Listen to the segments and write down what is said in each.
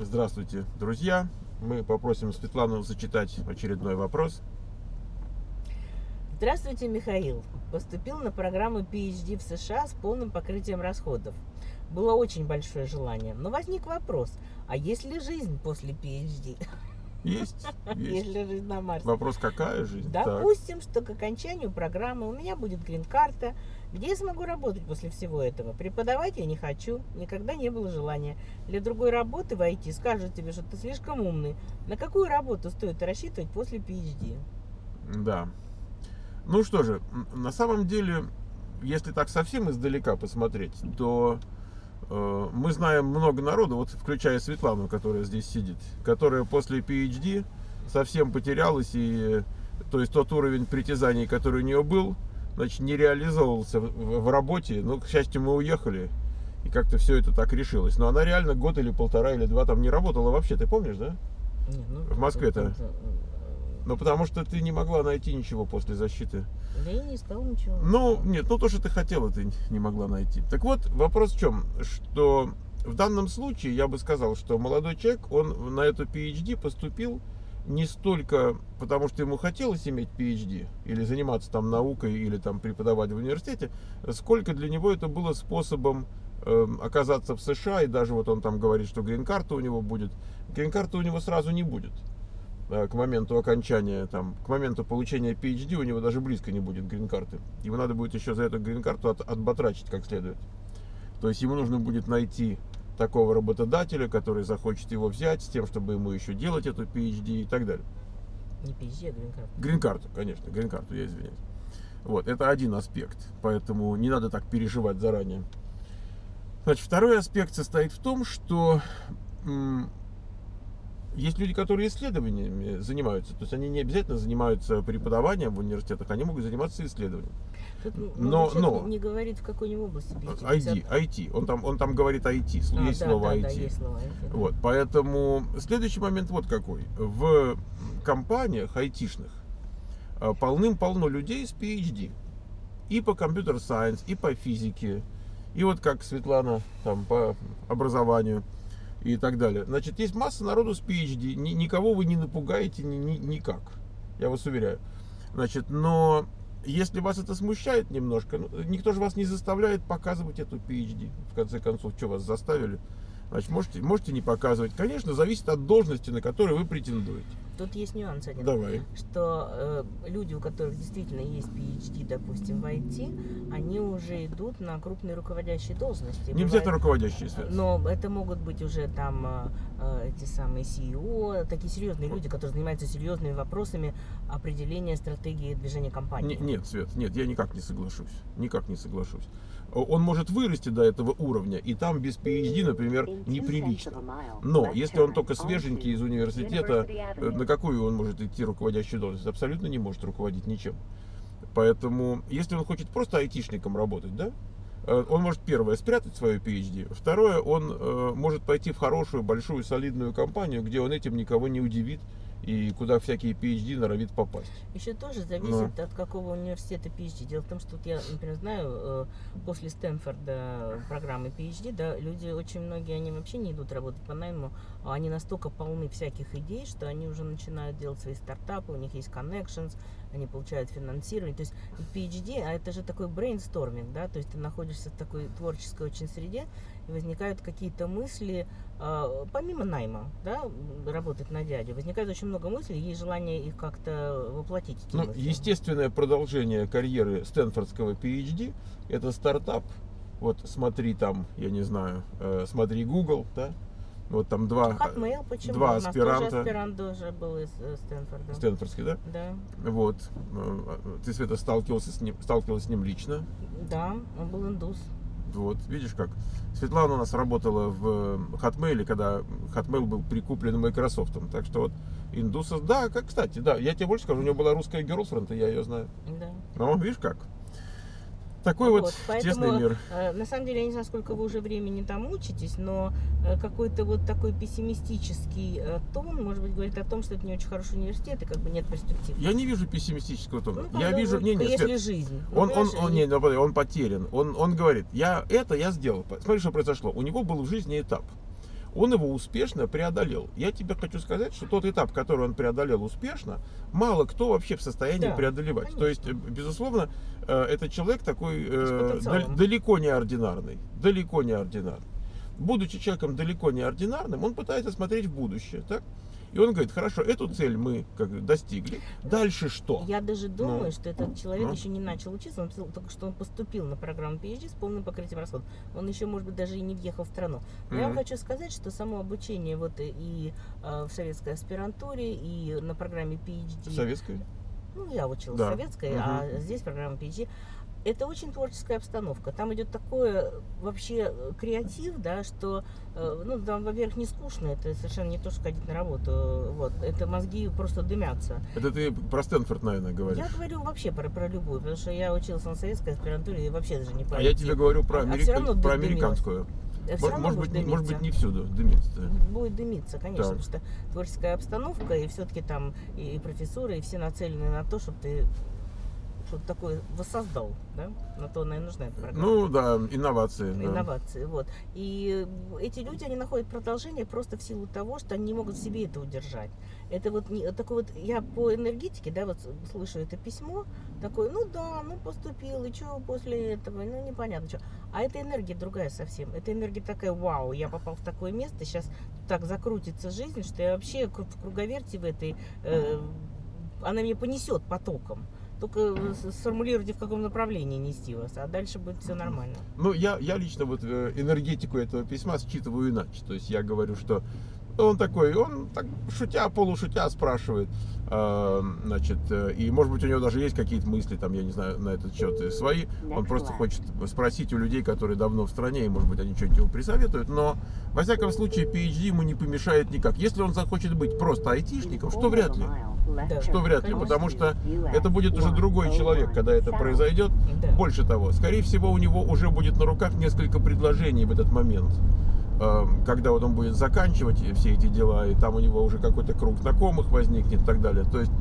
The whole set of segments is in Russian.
Здравствуйте, друзья. Мы попросим Светлану зачитать очередной вопрос. Здравствуйте, Михаил. Поступил на программу PhD в США с полным покрытием расходов. Было очень большое желание, но возник вопрос, а есть ли жизнь после PhD? Есть. Есть ли жизнь на Марсе? Вопрос, какая жизнь? Допустим, что к окончанию программы у меня будет грин-карта, где я смогу работать после всего этого. Преподавать я не хочу, никогда не было желания. Для другой работы в IT скажут тебе, что ты слишком умный. На какую работу стоит рассчитывать после PhD? Да. Ну что же, на самом деле, если так совсем издалека посмотреть, то мы знаем много народу, вот включая Светлану, которая здесь сидит, которая после PhD совсем потерялась, и то есть тот уровень притязаний, который у нее был, значит, не реализовывался в работе. Ну, к счастью, мы уехали, и как-то все это так решилось. Но она реально год или полтора или два там не работала вообще, ты помнишь, да? Не, ну, В Москве-то. Ну, потому что ты не могла найти ничего после защиты. Да я не искал ничего. Ну, нет, ну то, что ты хотела, ты не могла найти. Так вот, вопрос в чем? Что в данном случае я бы сказал, что молодой человек, он на эту PhD поступил не столько потому, что ему хотелось иметь PhD, или заниматься там наукой, или там преподавать в университете, сколько для него это было способом оказаться в США, и даже вот он там говорит, что грин-карта у него будет. Грин-карта у него сразу не будет. К моменту окончания, там, к моменту получения PhD у него даже близко не будет грин-карты. Ему надо будет еще за эту грин-карту отбатрачить как следует. То есть ему нужно будет найти такого работодателя, который захочет его взять, с тем, чтобы ему еще делать эту PhD и так далее. Не PhD, а грин-карту. Грин-карту, конечно, грин-карту, я извиняюсь. Вот, это один аспект, поэтому не надо так переживать заранее. Значит, второй аспект состоит в том, что есть люди, которые исследованиями занимаются, то есть они не обязательно занимаются преподаванием в университетах, они могут заниматься исследованием. Тут Но не говорит, в какой области PhD. IT. Он там говорит IT, есть слово IT. Да, есть слово IT. Вот, поэтому следующий момент вот какой. В компаниях айтишных полным-полно людей с PhD. И по компьютер-сайенс, и по физике, и вот как Светлана там по образованию. И так далее. Значит, есть масса народу с PhD. Никого вы не напугаете никак. Я вас уверяю. Значит, но если вас это смущает немножко, никто же вас не заставляет показывать эту PhD. В конце концов, что вас заставили? Значит, можете не показывать. Конечно, зависит от должности, на которую вы претендуете. Тут есть нюанс один. Давай. Что люди, у которых действительно есть PhD, допустим, в IT, они уже идут на крупные руководящие должности. Не обязательно руководящие, Свет. Но это могут быть уже там эти самые CEO, такие серьезные люди, которые занимаются серьезными вопросами определения стратегии движения компании. Нет, Свет, нет, я никак не соглашусь. Никак не соглашусь. Он может вырасти до этого уровня, и там без PhD, например, неприлично. Но если он только свеженький из университета, на какую он может идти руководящую должность? Абсолютно не может руководить ничем. Поэтому, если он хочет просто айтишником работать, да, он может, первое, спрятать свою PhD, второе, он может пойти в хорошую, большую, солидную компанию, где он этим никого не удивит, и куда всякие PhD норовит попасть. Еще тоже зависит от какого университета PhD. Дело в том, что я, например, знаю, после Стэнфорда программы PhD, да, люди, очень многие, они вообще не идут работать по найму, они настолько полны всяких идей, что они уже начинают делать свои стартапы, у них есть connections, они получают финансирование. То есть PhD, а это же такой брейнсторминг, да, то есть ты находишься в такой творческой очень среде, и возникают какие-то мысли, помимо найма, да, работать на дядю, возникает очень много мыслей, есть желание их как-то воплотить. Естественное продолжение карьеры стэнфордского PhD – это стартап. Вот смотри там, я не знаю, смотри Google, да? Вот там два аспиранта. Аспирант тоже был из Стэнфорда. Стэнфордский, да? Да. Вот. Ты, Света, сталкивалась с ним лично? Да, он был индус. Вот, видишь как. Светлана у нас работала в Hotmail, когда Hotmail был прикуплен Microsoft. Так что вот индуса, да, как, кстати, да, я тебе больше скажу, у него была русская girlfriend, и я ее знаю. Да. Ну, видишь как. Такой вот тесный мир. На самом деле, я не знаю, сколько вы уже времени там учитесь, но какой-то вот такой пессимистический тон, может быть, говорит о том, что это не очень хороший университет и как бы нет перспектив. Я не вижу пессимистического тона. Ну, я вижу, если жизнь. Он потерян. Он говорит, я сделал. Смотри, что произошло. У него был в жизни этап. он его успешно преодолел. Я тебе хочу сказать, что тот этап, который он преодолел успешно, мало кто вообще в состоянии преодолевать. Конечно. То есть, безусловно, этот человек такой потенциалом. далеко не ординарный. Далеко не ординарный. Будучи человеком далеко не ординарным, он пытается смотреть в будущее. Так? И он говорит, хорошо, эту цель мы как бы достигли. Дальше что? Я даже думаю, что этот человек ну. еще не начал учиться, он писал только что он поступил на программу PhD с полным покрытием расходов. Он еще, может быть, даже и не въехал в страну. Но я вам хочу сказать, что само обучение вот и в советской аспирантуре, и на программе PhD. Советской? Ну, я училась Да. в советской, а здесь программа PhD. Это очень творческая обстановка. Там идет такое вообще креатив, да, что, ну, там, во-первых, не скучно, это совершенно не то, что ходить на работу. Вот, это мозги просто дымятся. Это ты про Стэнфорд, наверное, говоришь. Я говорю вообще про любую, потому что я училась на советской аспирантуре и вообще даже не А я тебе говорю про, всё равно про дымилось. американскую. Всё равно Может будет быть, не всюду дымится. будет дымиться, конечно, Так. потому что творческая обстановка, и все-таки там и профессуры, и все нацелены на то, чтобы ты что-то такое воссоздал, да? На то она и нужна эта программа. Ну да, инновации. Да. Инновации, вот. И эти люди, они находят продолжение просто в силу того, что они не могут в себе это удержать. Это вот такой вот, я по энергетике, да, вот слышу это письмо, такое, ну да, ну поступил, и что после этого, ну непонятно что. А эта энергия другая совсем. Эта энергия такая, вау, я попал в такое место, сейчас так закрутится жизнь, что я вообще в круговерте в этой, она меня понесет потоком. Только сформулируйте, в каком направлении нести вас, а дальше будет все нормально. Ну, я лично вот энергетику этого письма считываю иначе. То есть я говорю, что он такой, он так шутя, полушутя спрашивает, значит, и может быть у него даже есть какие-то мысли, там, я не знаю, на этот счет свои. Он просто хочет спросить у людей, которые давно в стране, и может быть они что-нибудь ему присоветуют. Но, во всяком случае, PhD ему не помешает никак. Если он захочет быть просто айтишником, что вряд ли. Да, Что вряд ли, конечно. потому что это будет уже другой человек, когда это произойдет. Да. Больше того, скорее всего, у него уже будет на руках несколько предложений в этот момент, когда вот он будет заканчивать все эти дела, и там у него уже какой-то круг знакомых возникнет и так далее. То есть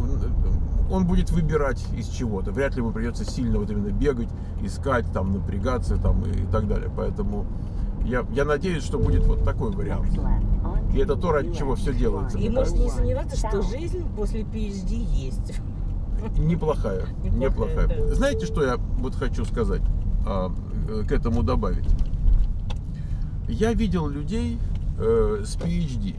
он будет выбирать из чего-то. Вряд ли ему придется сильно вот именно бегать, искать, там, напрягаться там, и так далее. Поэтому я надеюсь, что будет вот такой вариант. И это то, ради чего все делается. И можете не сомневаться, что жизнь после PhD есть. Неплохая. Неплохая, да. Знаете, что я вот хочу сказать, к этому добавить? Я видел людей с PhD,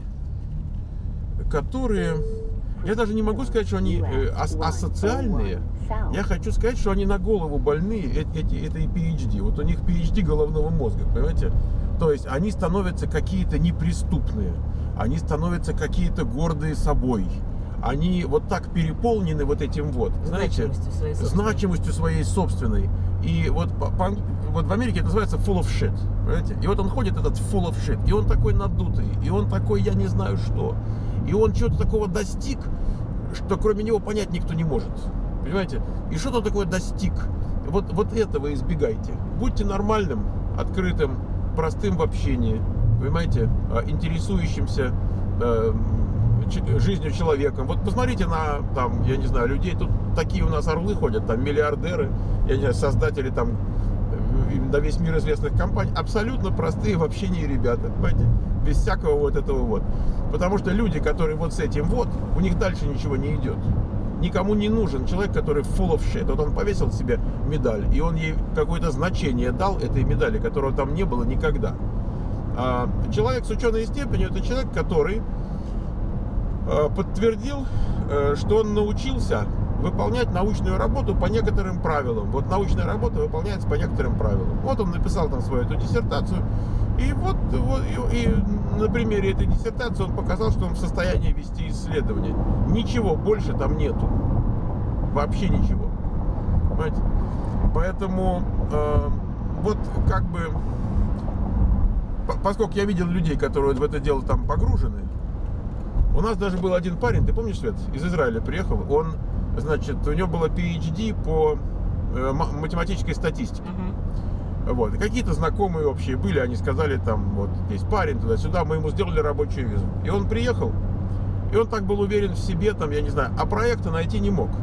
которые, я даже не могу сказать, что они асоциальные. Я хочу сказать, что они на голову больные этой PhD. Вот у них PhD головного мозга, понимаете? То есть они становятся какие-то неприступные, они становятся какие-то гордые собой. Они вот так переполнены вот этим вот, знаете, значимостью своей собственной. И вот в Америке это называется full of shit, понимаете? И вот он ходит, этот full of shit, и он такой надутый, и он такой, я не знаю что. И он чего-то такого достиг, что кроме него понять никто не может. Понимаете? И что-то такое достиг. Вот этого избегайте. Будьте нормальным, открытым, простым в общении, понимаете, интересующимся жизнью человеком. Вот посмотрите на, там, я не знаю, людей, тут такие у нас орлы ходят, там, миллиардеры, я не знаю, создатели, там, на весь мир известных компаний, абсолютно простые в общении ребята, понимаете, без всякого вот этого вот. Потому что люди, которые вот с этим вот, у них дальше ничего не идет. Никому не нужен человек, который full of shit. Вот он повесил себе медаль, и он ей какое-то значение дал этой медали, которого там не было никогда. А человек с ученой степенью — это человек, который подтвердил, что он научился выполнять научную работу по некоторым правилам. Вот научная работа выполняется по некоторым правилам. Вот он написал там свою эту диссертацию, и и на примере этой диссертации он показал, что он в состоянии вести исследования. Ничего больше там нету. Вообще ничего. Понимаете? Поэтому вот как бы, поскольку я видел людей, которые в это дело там погружены. У нас даже был один парень, ты помнишь, Свет, из Израиля приехал, он, значит, у него было PhD по математической статистике. Вот. И какие-то знакомые общие были, они сказали, там, вот, есть парень туда-сюда, мы ему сделали рабочую визу. И он приехал, и он так был уверен в себе, там, я не знаю, а проекта найти не мог.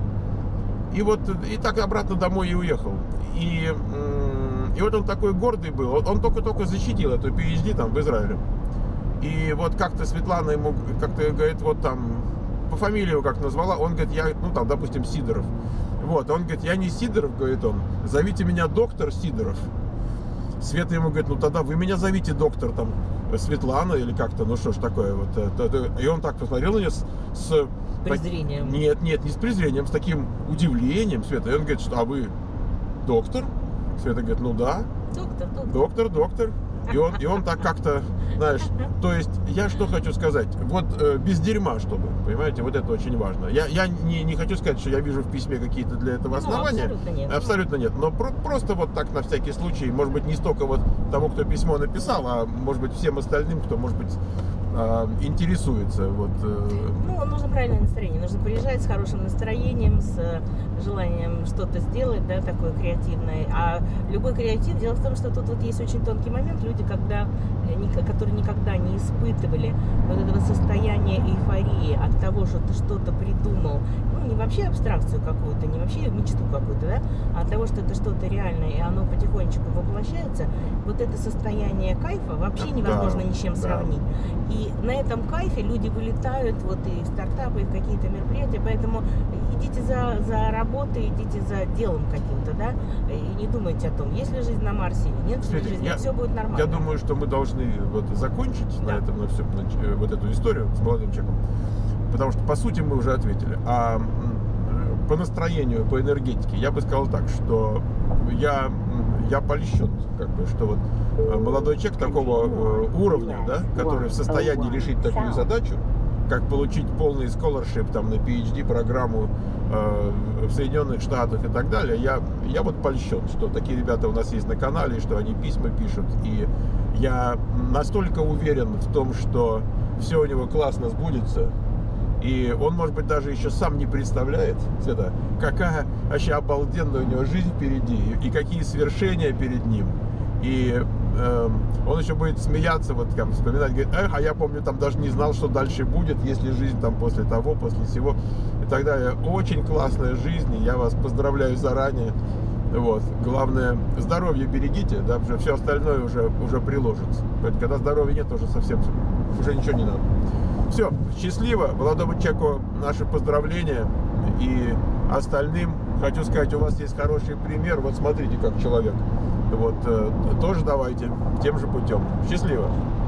И вот, и так обратно домой и уехал. И вот он такой гордый был, он только-только защитил эту PhD там в Израиле. И вот как-то Светлана ему как-то говорит, вот там, по фамилии его как назвала, он говорит, я, ну там, допустим, Сидоров. Вот, он говорит, я не Сидоров, говорит он, зовите меня доктор Сидоров. Света ему говорит, ну тогда вы меня зовите доктор там Светлана или как-то, ну что ж такое вот. И он так посмотрел на нее с презрением. Нет, не с презрением, с таким удивлением, Света. И он говорит, что, а вы доктор? Света говорит, ну да. Доктор. И он так как-то, знаешь, то есть я что хочу сказать, вот без дерьма, чтобы, понимаете, вот это очень важно. Я не хочу сказать, что я вижу в письме какие-то для этого основания. Абсолютно нет. Абсолютно нет. Но просто вот так на всякий случай, может быть, не столько вот тому, кто письмо написал, а может быть всем остальным, кто, может быть, интересуется. Вот. Ну, нужно правильное настроение. Нужно приезжать с хорошим настроением, с желанием что-то сделать, да, такое креативное. А любой креатив, дело в том, что тут вот есть очень тонкий момент. Люди, которые никогда не испытывали вот этого состояния эйфории от того, что ты что-то придумал, ну, не вообще абстракцию какую-то, не вообще мечту какую-то, да, а от того, что это что-то реальное, и оно потихонечку воплощается, вот это состояние кайфа вообще невозможно ни с чем сравнить. И на этом кайфе люди вылетают вот и в стартапы, и в какие-то мероприятия, поэтому идите за работой, идите за делом каким-то, да, и не думайте о том, есть ли жизнь на Марсе или нет ли жизни, все будет нормально. Я думаю, что мы должны вот закончить на этом, на все, вот эту историю с молодым человеком, потому что, по сути, мы уже ответили. А по настроению, по энергетике, я бы сказал так, что я польщен, как бы, что вот молодой человек такого уровня, да, который в состоянии решить такую задачу, как получить полный scholarship там, на PhD-программу в Соединенных Штатах и так далее, я вот польщен, что такие ребята у нас есть на канале, что они письма пишут, и я настолько уверен в том, что все у него классно сбудется, и он, может быть, даже еще сам не представляет, Света, какая вообще обалденная у него жизнь впереди, и какие свершения перед ним. И он еще будет смеяться, вот там, вспоминать, говорит, а я помню, там даже не знал, что дальше будет, если жизнь там после того, после всего и так далее. Очень классная жизнь, и я вас поздравляю заранее. Вот. Главное, здоровье берегите, да, потому что все остальное уже приложится. Когда здоровья нет, уже совсем уже ничего не надо. Все, счастливо, молодому человеку наши поздравления, и остальным хочу сказать, у вас есть хороший пример, вот смотрите, как человек, вот, тоже давайте тем же путем. Счастливо!